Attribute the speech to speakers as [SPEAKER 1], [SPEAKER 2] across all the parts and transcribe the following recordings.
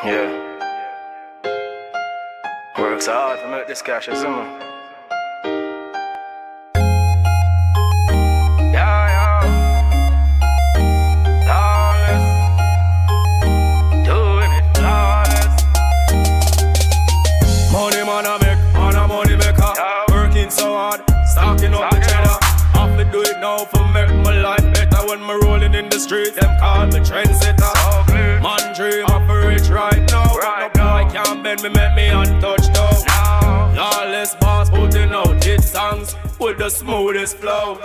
[SPEAKER 1] Yeah. Works hard to make this cash, isn't it?
[SPEAKER 2] Stacking up the cheddar, have to do it now for make my life better. When me rolling in the street, them call me trendsetter. Man dream of a rich right now. No boy can't bend me, make me untouched though. Lawless boss putting out hit songs with the smoothest flow.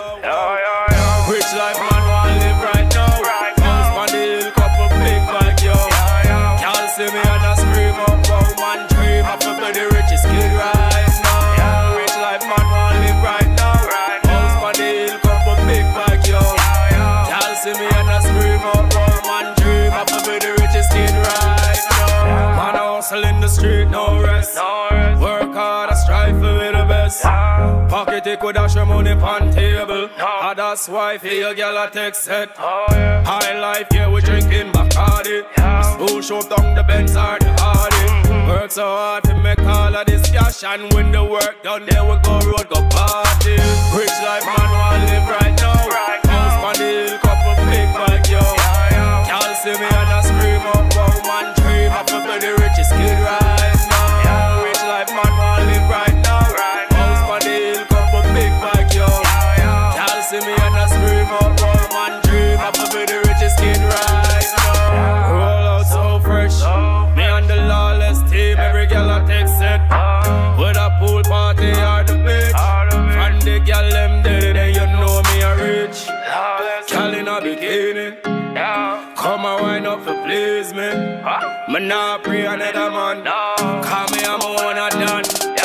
[SPEAKER 2] Rich life man wanna live right now. House on the hill, couple big bag yo. Y'all see me and I scream up, wow man dream of a be the richest kid right now. Rich life man wanna live right now. House on the hill, couple big bag yo. Y'all see me and I scream up, wow man dream of a be the richest kid right now. Man I hustle in the street, no rest. Work hard, I strive for be the best. Pocket it with dash your money on table. That's why for your girl I take set. High life, yeah, we drinking Bacardi. Who show down the Benz or the Hardy. Work so hard to make all of this cash, and when the work done, then we go road, go party. Rich life man wanna live right now. House on the hill, couple big bag yo. Y'all see me and I scream up, wow man dream of a be the richest kid right now. Rich life man wanna live right now. House on the hill, couple big bag yo. Y'all see me and I scream up, wow man dream of a be the richest kid right now. Roll out so fresh, me and the lawless team, every girl I take set. With a pool party or the beach, from the girl them dead, then you know me a rich. Girl in a bikini, come and wind up to please me. Me nah pray another man, call me I'm one and done.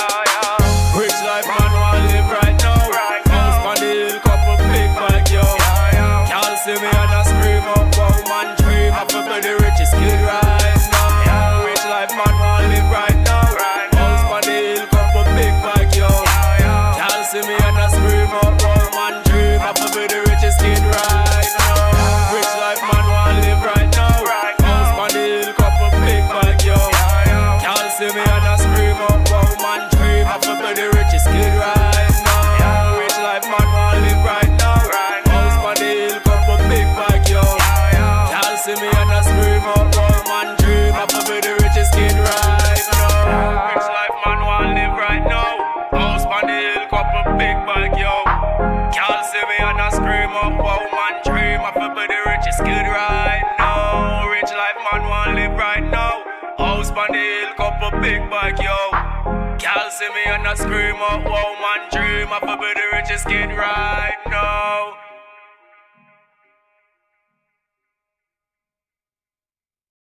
[SPEAKER 2] Rich life man wanna live right now. House on the hill, couple big bag yo. Y'all see me and I scream up, wow man dream of a be the richest kid right now. Rich life man wanna live right now. House on the hill, couple big bag yo. Y'all see me and I scream up, wow man dream of a be the richest kid right now. Rich life man wanna live right now. House on the hill, couple big bag yo. Y'all see me and I scream up, wow man dream of a be the richest kid right now. Rich life man wanna live right now. House on the hill, couple big bag yo. Y'all see me and I scream up, wow man dream of a be the richest kid right now. Rich life man wanna live right now. House on the hill, couple big bag yo. Y'all see me and I scream up, wow man dream of a be the richest kid right now. Rich life man wanna live right now. House on the hill, couple big bag yo. Y'all see me and I scream up, wow man dream of a be the richest kid right now.